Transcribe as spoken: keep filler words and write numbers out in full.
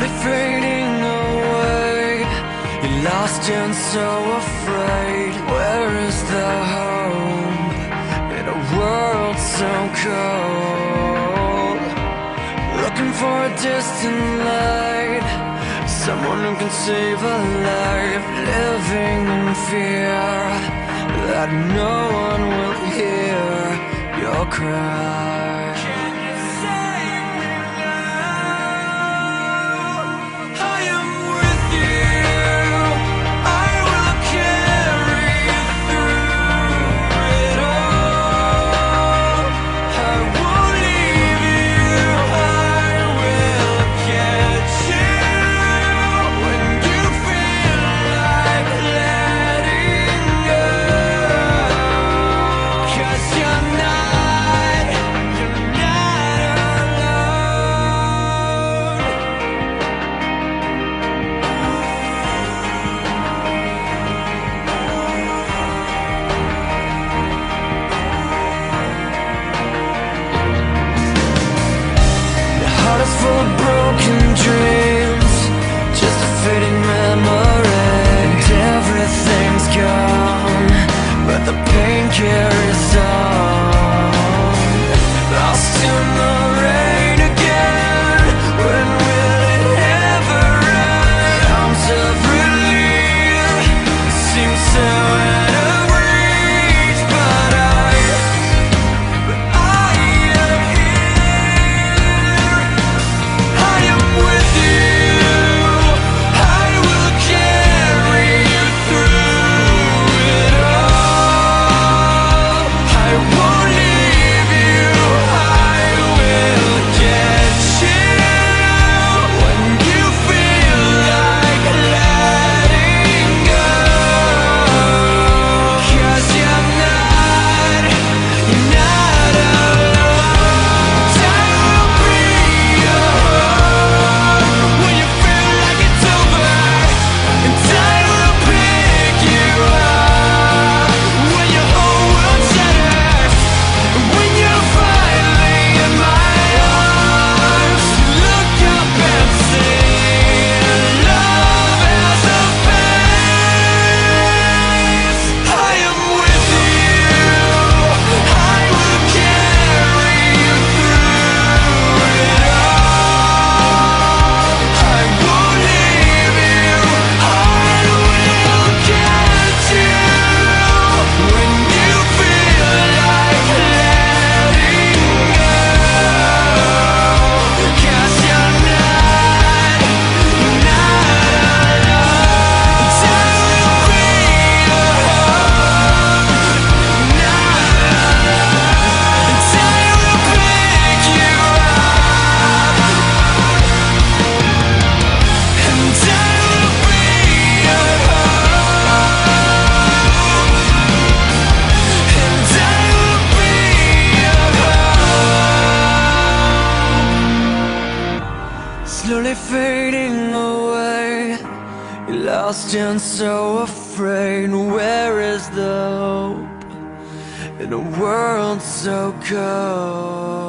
slowly fading away. You're lost and so afraid. Where is the hope in a world so cold? Looking for a distant light, someone who can save a life. Living in fear that no one will hear your cry. Full of broken dreams, just a fading memory. And everything's gone, but the pain carries on. Lost in the rain again. When will it ever end? Arms of relief seem so out of reach, but I, but I am here. I am with you. I will carry you through it all. I won't leave you. I will get you when you feel like letting go. 'Cause you're not, you're not alone. I will be your home when you feel like it's over, and I will pick you up when your whole world shatters. And when you're finally in my arms, look up and see love has a face. I am with you. I will carry you through it all. I won't leave you. I will get you when you feel like letting go. 'Cause you're not, you're not alone. I will be your home. Not alone. And I will pick you up. And I will be your home. And I will be your home. Slowly fading away. You're lost and so afraid. Where is the hope in a world so cold?